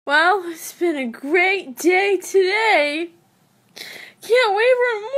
Well, it's been a great day today. Can't wait for